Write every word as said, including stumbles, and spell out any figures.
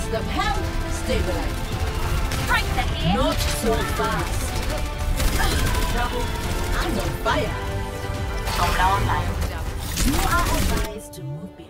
them hell. Stabilize. Tracer here. Not so fast. Trouble. I'm on fire. Solar online. You are advised to move behind.